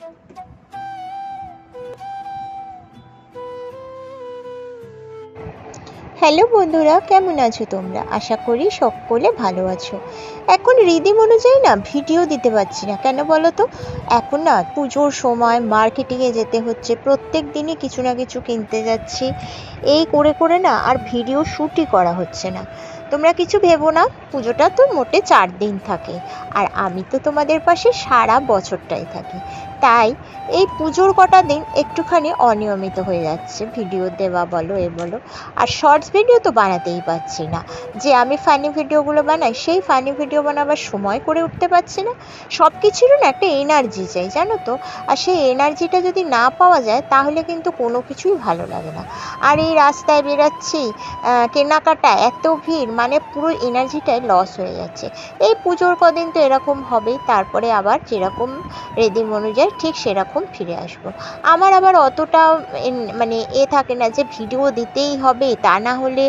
Hello বন্ধুরা, কেমন আছো তোমরা? আশা করি সকলে ভালো আছো। এখন রিদিম অনুযায়ী না ভিডিও দিতে পারছি না, কেন বলো তো? এখন না পুজোর সময় মার্কেটিংয়ে যেতে হচ্ছে, প্রত্যেক দিনই কিছু না কিছু কিনতে যাচ্ছি। এই করে করে না আর ভিডিও শ্যুটই করা হচ্ছে না। তোমরা কিছু ভেবো না, পুজোটা তো মোটে 4 দিন থাকে, আর আমি তো তোমাদের পাশে সারা বছরটাই থাকি। তাই এই পুজোর কটা দিন একটুখানি অনিয়মিত হয়ে যাচ্ছে, ভিডিও দেওয়া বলো এ বলো। আর শর্টস ভিডিও তো বানাতেই পারছি না। যে আমি ফানি ভিডিওগুলো বানাই, সেই ফানি ভিডিও বানাবার সময় করে উঠতে পারছি না। সব কিছুরও না একটা এনার্জি চাই, জানো তো? আর সেই এনার্জিটা যদি না পাওয়া যায় তাহলে কিন্তু কোনো কিছুই ভালো লাগে না। আর এই রাস্তায় বেরাচ্ছি, কেনাকাটা, এত ভিড়, মানে পুরো এনার্জিটাই লস হয়ে যাচ্ছে। এই পুজোর কদিন তো এরকম হবেই, তারপরে আবার যেরকম রেদিম অনুযায়ী ঠিক সেরকম ফিরে আসবো। আমার আবার অতটা মানে থাকে না যে ভিডিও দিতেই হবে, তা না হলে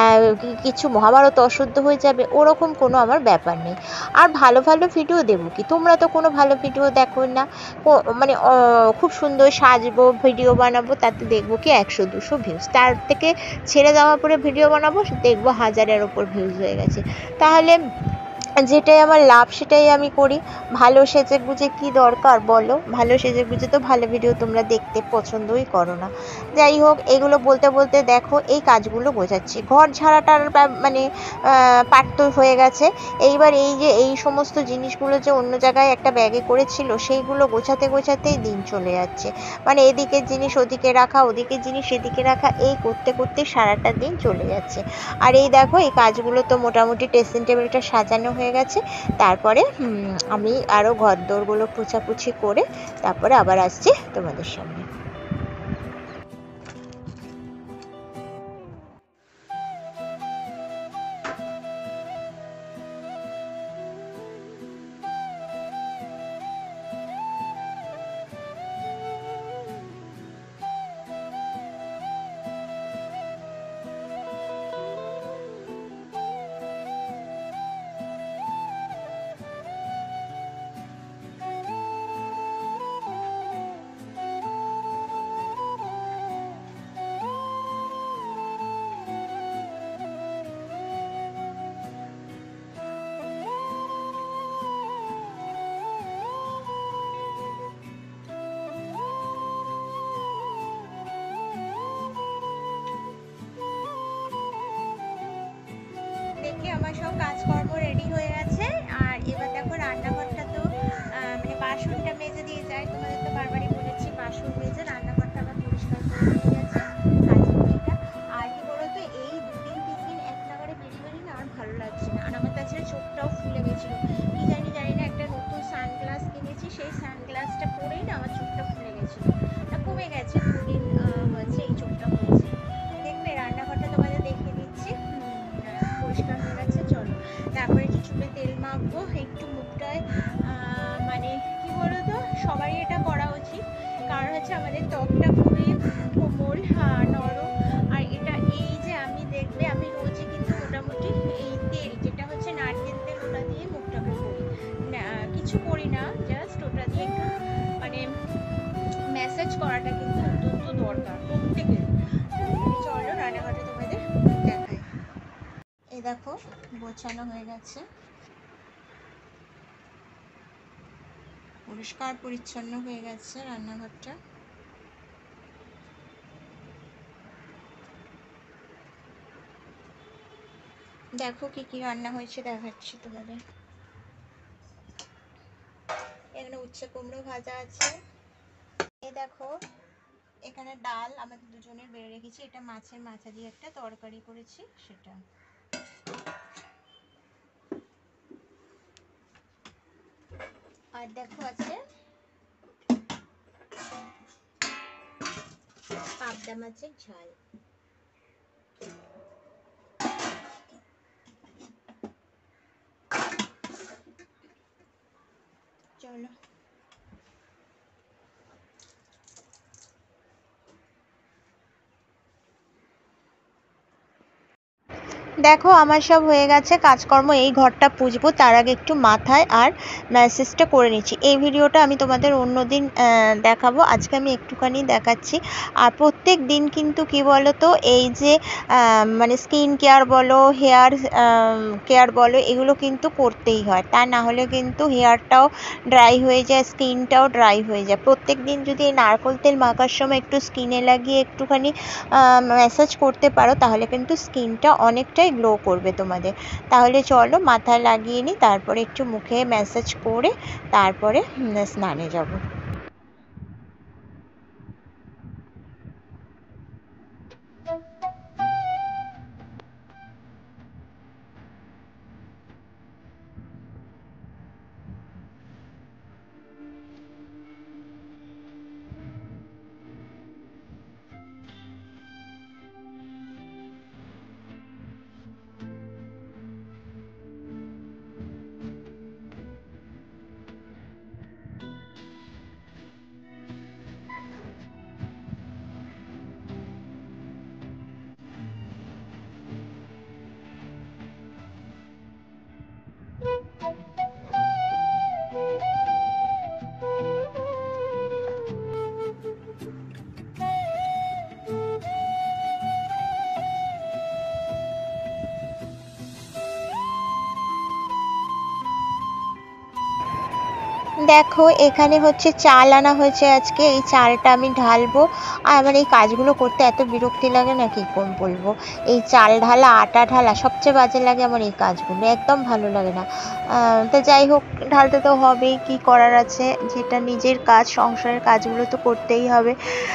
কিছু মহাভারত অশুদ্ধ হয়ে যাবে, ওরকম কোনো আমার ব্যাপার নেই। আর ভালো ভালো ভিডিও দেবো কি? তোমরা তো কোনো ভালো ভিডিও দেখো না। মানে খুব সুন্দর সাজবো, ভিডিও বানাবো, তাতে দেখবো কি 100-200 ভিউজ, তার থেকে ছেড়ে দেওয়ার পরে ভিডিও বানাবো, দেখবো 1000-এর ওপর ভিউজ হয়ে গেছে। তাহলে যেটাই আমার লাভ সেটাই আমি করি। ভালো সেজে গুজে কি দরকার বলো? ভালো সেজে গুজে তো ভালো ভিডিও তোমরা দেখতে পছন্দই করো না। যাই হোক, এগুলো বলতে বলতে দেখো এই কাজগুলো গোছাচ্ছি, ঘর ঝাড়াটার মানে পাট তো হয়ে গেছে। এইবার এই যে এই সমস্ত জিনিসগুলো যে অন্য জায়গায় একটা ব্যাগে করেছিল, সেইগুলো গোছাতে গোছাতেই দিন চলে যাচ্ছে। মানে এদিকের জিনিস ওদিকে রাখা, ওদিকের জিনিস এদিকে রাখা, এই করতে করতে সারাটা দিন চলে যাচ্ছে। আর এই দেখো এই কাজগুলো তো মোটামুটি ড্রেসিং টেবিলটা সাজানো হয়ে গেছে। তারপরে আমি আরও ঘর দোরগুলো পোছাপুছি করে তারপরে আবার আসছি তোমাদের সামনে। দেখে আমার সব কাজকর্ম রেডি হয়ে গেছে। আর এবার দেখো রান্নাঘরটা তো মানে বাসনটা মেজে দিয়ে যায়, তোমাদের তো বারবারই বলেছি, বাসন মেজে রান্নাঘরটা আবার পরিষ্কার করে দিয়ে গেছে কাজের মেয়েটা। আর কি বলতো, এই 2-3 এক নাগারে বেরিয়ে বেরিয়ে না আর ভালো লাগছে না। আর আমার তাছাড়া চোখটাও ফুলে গেছিলো, কি জানি না, একটা নতুন সানগ্লাস কিনেছি, সেই সানগ্লাসটা পরেই না আমার চোখটা ফুলে গেছিলো। কমে গেছে, 2 দিন হয়েছে এই চোখটা হয়েছে। দেখবে রান্নাঘরটা তোমাদের দেখিয়ে দিচ্ছি, পরিষ্কার হয়ে গেছে। চলো তারপরে একটু চুলে তেল মাখবো, একটু মুখটায় মানে কি বলতো, সবারই এটা করা উচিত, কারণ হচ্ছে আমাদের ত্বকটা খুবই কোমল, নরম। আর এটা এই যে আমি দেখবে আমি রোজই কিন্তু মোটামুটি এই তেল যেটা হচ্ছে নারকেল তেল, ওটা দিয়ে মুখটাকে করি না, কিছু করি না, জাস্ট ওটা দিয়ে একটু মানে ম্যাসাজ করাটা কিন্তু অত্যন্ত দরকার প্রত্যেকের। চলো রান্নাঘরটা তোমাদের দেখাই। এই দেখো গোছানো হয়ে গেছে, পরিষ্কার পরিচ্ছন্ন হয়ে গেছে রান্নাঘরটা। দেখো কি কি রান্না হয়েছে দেখাচ্ছি তোমাদের। এখানে উচ্ছে কুমড়ো ভাজা আছে। এই দেখো এখানে ডাল আমাদের দুজনের বেড়ে রেখেছি, এটা মাছের মাথা দিয়ে একটা তরকারি করেছি সেটা। আর দেখো আছে পাবদা মাছের ঝাল। চলো দেখো আমার সব হয়ে গেছে কাজকর্ম, এই ঘরটা পুছবো, তার আগে একটু মাথায় আর ম্যাসেজটা করে নিচ্ছি। এই ভিডিওটা আমি তোমাদের অন্য দিন দেখাবো, আজকে আমি একটুখানি দেখাচ্ছি। আর প্রত্যেক দিন কিন্তু কি বলো তো, এই যে মানে স্কিন কেয়ার বলো, হেয়ার কেয়ার বলো, এগুলো কিন্তু করতেই হয়, তা না হলে কিন্তু হেয়ারটাও ড্রাই হয়ে যায়, স্কিনটাও ড্রাই হয়ে যায়। প্রত্যেক দিন যদি এই নারকেল তেল মাখার সময় একটু স্কিনে লাগিয়ে একটুখানি ম্যাসাজ করতে পারো, তাহলে কিন্তু স্কিনটা অনেকটাই গ্লো করবে তোমাদের। তাহলে চলো মাথায় লাগিয়ে নিই, তারপরে একটু মুখে ম্যাসাজ করে তারপরে স্নানে যাব। দেখো এখানে হচ্ছে চাল আনা হয়েছে আজকে, এই চালটা আমি ঢালবো। আর আমার এই কাজগুলো করতে এত বিরক্তি লাগে না কি কম বলবো। এই চাল ঢালা, আটা ঢালা, সবচেয়ে বাজে লাগে আমার এই কাজগুলো, একদম ভালো লাগে না। তো যাই হোক, ঢালতে তো হবেই, কি করার আছে, যেটা নিজের কাজ, সংসারের কাজগুলো তো করতেই হবে।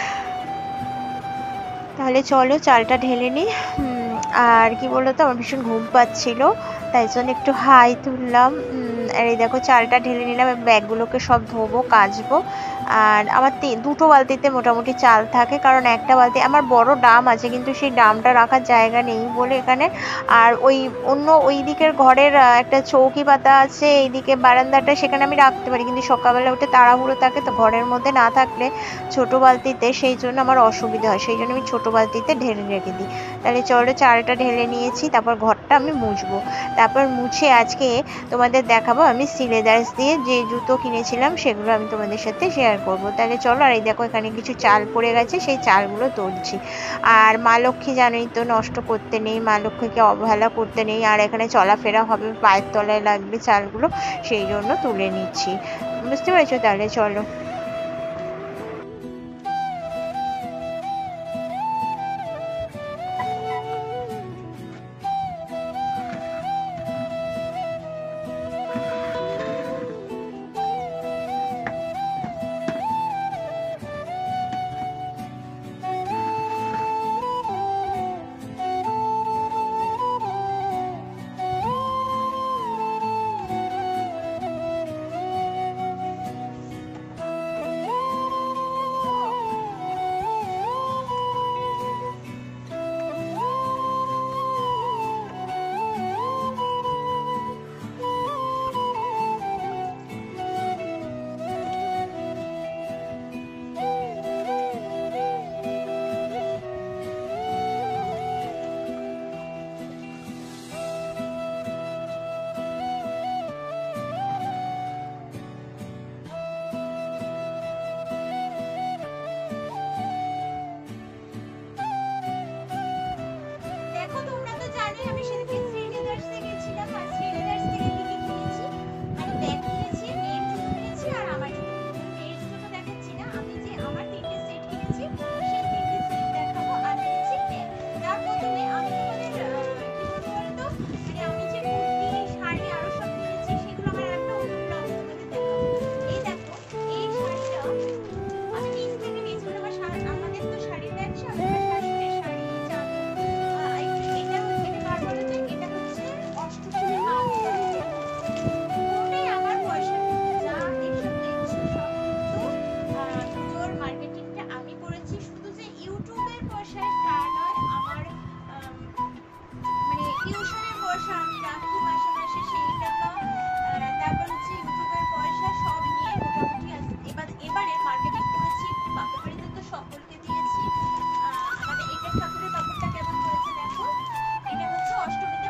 তাহলে চলো চালটা ঢেলে নিই। আর কি বলতো, আমার ভীষণ ঘুম পাচ্ছিল, তাই জন্য একটু হাই তুললাম। আর এই দেখো চালটা ঢেলে নিলাম, ব্যাগগুলোকে সব ধোবো, কাচবো। আর আমার দুটো বালতিতে মোটামুটি চাল থাকে, কারণ একটা বালতি আমার বড় ডাম আছে, কিন্তু সেই ডামটা রাখার জায়গা নেই বলে এখানে। আর ওই অন্য ওই দিকের ঘরের একটা চৌকি পাতা আছে, এইদিকে বারান্দাটা, সেখানে আমি রাখতে পারি, কিন্তু সকালবেলা উঠে তাড়াহুড়ো থাকে, তো ঘরের মধ্যে না থাকলে ছোট বালতিতে, সেই জন্য আমার অসুবিধা হয়, সেই জন্য আমি ছোট বালতিতে ঢেলে রেখে দিই। তাহলে চলো চালটা ঢেলে নিয়েছি, তারপর ঘরটা আমি মুছবো। তারপর মুছে আজকে তোমাদের দেখাবো আমি সিলেদার্স দিয়ে যে জুতো কিনেছিলাম, সেগুলো আমি তোমাদের সাথে শেয়ার করবো। তাহলে চলো। আর এই দেখো এখানে কিছু চাল পড়ে গেছে, সেই চালগুলো তুলছি। আর মা লক্ষ্মী জানোই তো, নষ্ট করতে নেই, মা লক্ষ্মীকে অবহেলা করতে নেই, আর এখানে চলাফেরা হবে, পায়ের তলায় লাগবে চালগুলো, সেই জন্য তুলে নিচ্ছি। বুঝতে পেরেছো? তাহলে চলো। দেখো তোমরা তো জানোই আমি সেদিকে শ্রীলেদার্সে গেছিলাম, আর শ্রীলেদার্স থেকে কি কি কিনেছি। আমি ব্যাগ কিনেছি, মেয়ের জুতো কিনেছি, আর আমার জুতো। মেয়ের জুতো দেখাচ্ছি না, আমি যে আমার তিনটে সেট কিনেছি, সেই তিনটে সেট দেখাবো। আর কিনেছি পেন। তার প্রথমে আমি তোমাদের কি বলবো বলতো, মানে আমি যে কুর্তি, শাড়ি আরো সব কিনেছি, সেগুলো আমার একটা অন্য ব্লগে তোমাদের দেখাবো। এই দেখো, এই শাড়িটা আমি নিচ থেকে নিয়েছিলাম। আমাদের তো শাড়ির ব্যবসা, আমার শাশুড়ির শাড়ি, চাদর। এটা কার বলো তো? এটা হচ্ছে অষ্টমীর মাল। পুরোটাই আমার পয়সা, যা এইসব দেখছো সব কিন্তু পুজোর মার্কেটিংটা আমি করেছি। শুধু যে ইউটিউবের পয়সায় তা নয়, আমার মানে টিউশনের পয়সা আমি রাখি মাসে মাসে, সেই টাকা, তারপর হচ্ছে ইউটিউবের পয়সা, সব নিয়ে মোটামুটি এবারে মার্কেটিং করেছি। বাপের বাড়িতে তো সকলকে দিয়েছি। আমাদের এটা ঠাকুরের কাপড়টা কেমন হয়েছে দেখো, এটা হচ্ছে অষ্টমীতে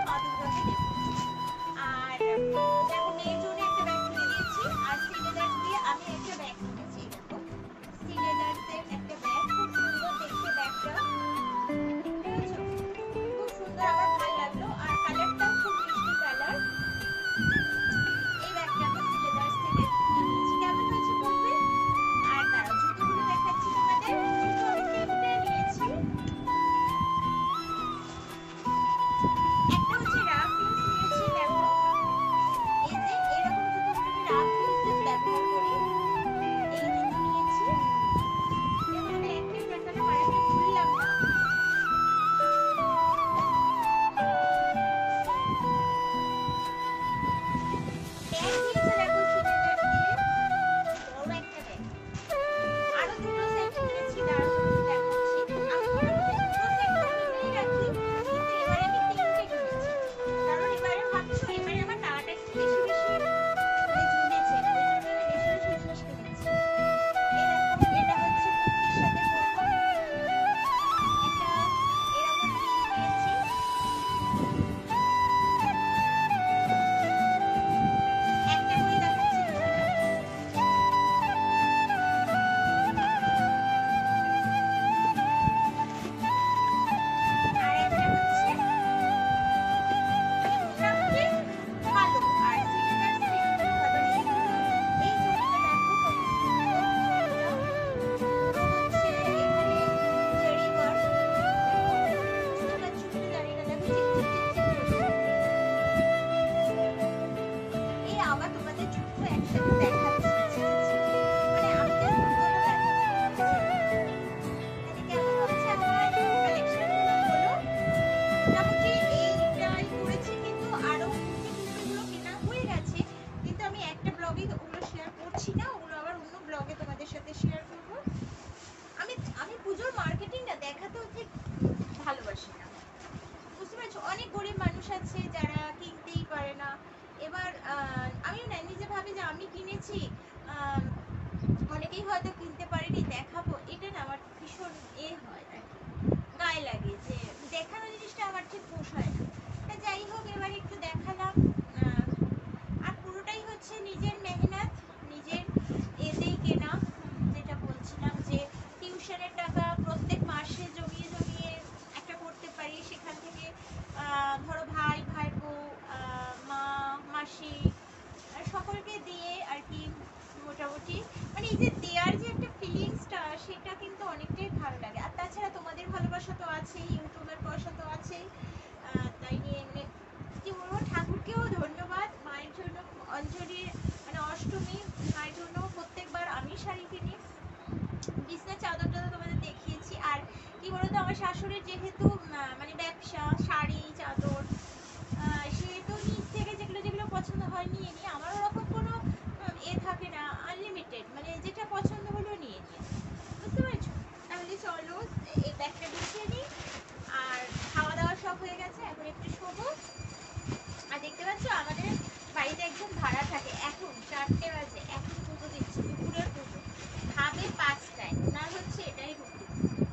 তোমাদের দুটো একসাথে দেখাচ্ছি, মানে আমি জাস্ট দুটোটা দেখাচ্ছি, তাহলে কেমন হচ্ছে আমার কালেকশন গুলো বলো। মোটামুটি এইটাই করেছি, কিন্তু আরো কুর্তিগুলো কেনা হয়ে গেছে, কিন্তু আমি একটা ব্লগে ওগুলো শেয়ার করছি না, ওগুলো আবার অন্য ব্লগে তোমাদের সাথে শেয়ার করব। আমি আমি পুজোর মার্কেটিংটা দেখাতেও ঠিক ভালোবাসি না, বুঝতে পারছো? অনেক গরিব মানুষ আছে যারা কিনতেই পারে না। এবার আমি না নিজে ভাবি যে আমি কিনেছি, অনেকেই হয়তো কিনতে পারেনি, দেখাবো, এটা না আমার ভীষণ হয় আর কি, গায়ে লাগে যে দেখানো জিনিসটা আমার ঠিক পোষায় না। তা যাই হোক, এবার একটু দেখালাম। আর পুরোটাই হচ্ছে নিজের মেহনত, নিজের এতেই কেনা। যেটা বলছিলাম যে টিউশনের টাকা প্রত্যেক মাসে জমিয়ে জমিয়ে একটা করতে পারি, সেখান থেকে ধরো ভাই ভাইপো, মা মাসি সকলকে দিয়ে আর কি, মোটামুটি মানে এই যে দেয়ার যে একটা ফিলিংসটা, সেটা কিন্তু অনেকটাই ভালো লাগে। আর তাছাড়া তোমাদের ভালোবাসা তো আছেই, ইউটিউবের পয়সা তো আছেই। তাই নিয়ে মানে কি বলবো, ঠাকুরকেও ধন্যবাদ। মায়ের জন্য অঞ্জলি, মানে অষ্টমী মায়ের জন্য প্রত্যেকবার আমি শাড়ি কিনি। বিছনার চাদরটা তো তোমাদের দেখিয়েছি। আর কি বলতো, আমার শাশুড়ির যেহেতু মানে ব্যবসা শাড়ি চাদর, সেহেতু নিজ থেকে যেগুলো যেগুলো পছন্দ হয় নিয়ে নিই। আমার ওরকম কোনো থাকে না, আনলিমিটেড, মানে যেটা পছন্দ হলো নিয়ে নিই, বুঝতে পেরেছো? তাহলে চলো এই ব্যাগটা গুছিয়ে নিই। আর খাওয়া দাওয়া সব হয়ে গেছে, এখন একটু শোবো। আর দেখতে পাচ্ছ আমাদের বাড়িতে একজন ভাড়া থাকে, এখন 4টে বাজে, এখন পুজো দিচ্ছে, দুপুরের পুজো, খাবে 5টায়, ওনার হচ্ছে এটাই রুটিন।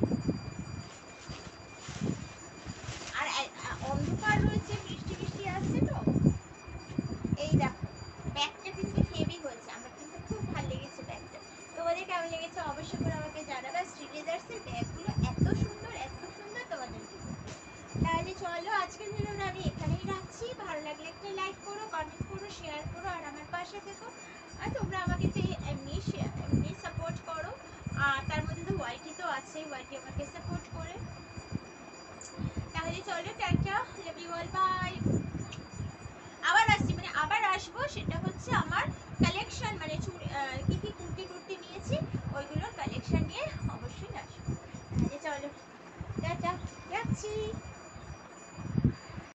আর অন্ধকার রয়েছে, বৃষ্টি বৃষ্টি আসছে তো। এই দেখো, ব্যাগটা কিন্তু হেভি হয়েছে, আমার কিন্তু খুব ভালো লেগেছে ব্যাগটা। তোমাদের কেমন লেগেছে অবশ্যই করে আমাকে জানাবে। শ্রীলেদার্সের ব্যাগগুলো এত সুন্দর তোমাদেরকে বলবো। তাহলে চলো আজকের ভিডিওটা আমি এখানেই রাখছি। ভালো লাগলে একটা লাইক করো, কমেন্ট করো, শেয়ার করো, আর আমার পাশে থেকো। আর তোমরা আমাকে তো এমনি সাপোর্ট করো। আর তার মধ্যে তো ওয়াইটি তো আছে, ওয়াইটি আমাকে সাপোর্ট করে। তাহলে চলো, টাটা, লাভ ইউ অল, বাই।